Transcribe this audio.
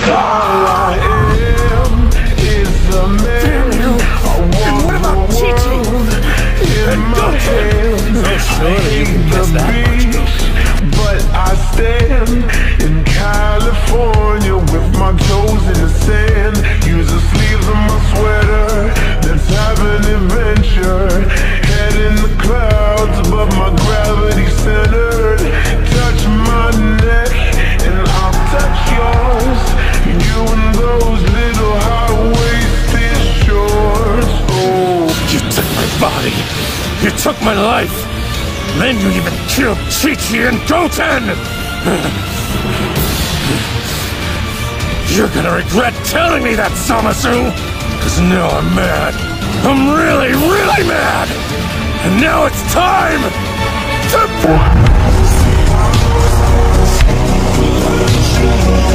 All I am is a man. And what about Chi-Chi? In my hands, I hate the beach, but I stand in California with my toes in the sand. Use the sleeves of my sweater. Let's have an adventure. Head in the clouds, but my gravity centered. Touch my neck, and I'll touch yours. You and those little high-waisted shorts. Oh, You took my body. You took my life. Then you even killed Chi-Chi and Goten. You're gonna regret telling me that, Zamasu! Cause now I'm mad. I'm really, really mad! And now it's time to...